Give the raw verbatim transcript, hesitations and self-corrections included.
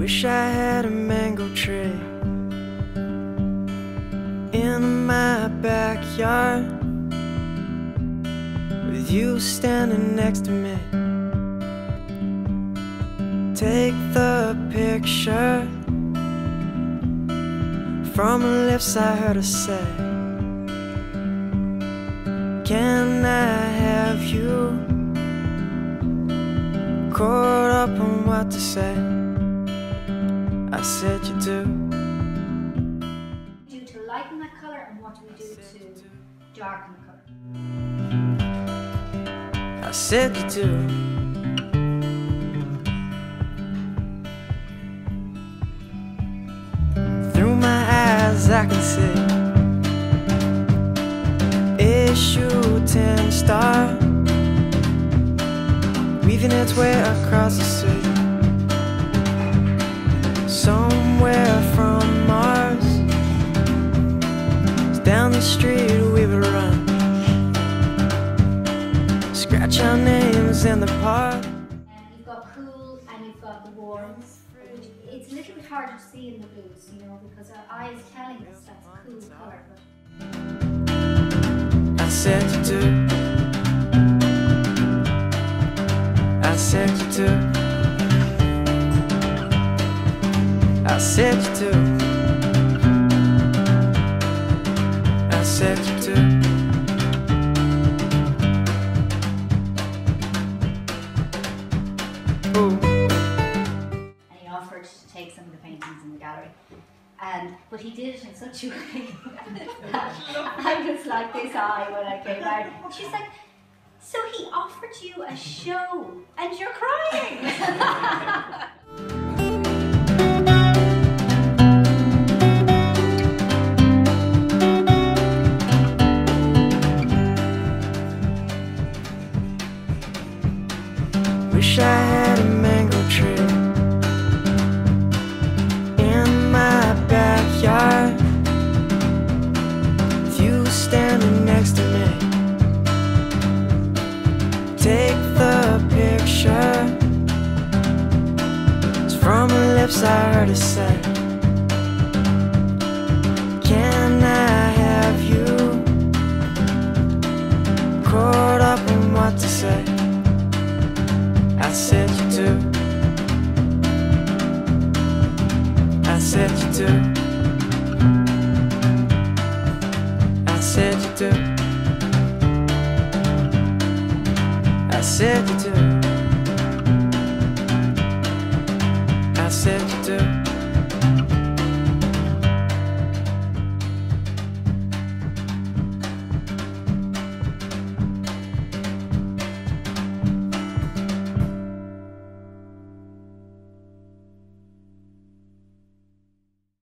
Wish I had a mango tree in my backyard, with you standing next to me. Take the picture from the lips I heard her say, can I have you? Caught up on what to say. I said you do. Do to lighten that colour, and what do we do to darken the colour? I said you do. Through my eyes I can see issue ten star weaving its way across the sea. Somewhere from Mars, down the street we would run, scratch our names in the park. And you've got cool and you've got the warm. It's a little bit harder to see in the blues, you know, because our eye is telling us that's a cool colour. But I said you do. I said you do. I said you do. I said you do. Ooh. and he offered to take some of the paintings in the gallery, and but he did it in such a way that I was like this eye when I came out. She's like, so he offered you a show and you're crying. Wish I had a mango tree in my backyard, with you standing next to me. Take the picture, it's from the lips I heard her say, can I have you? Caught up in what to say. I said you do. I said you do. I said you do. I said you do. I said you do.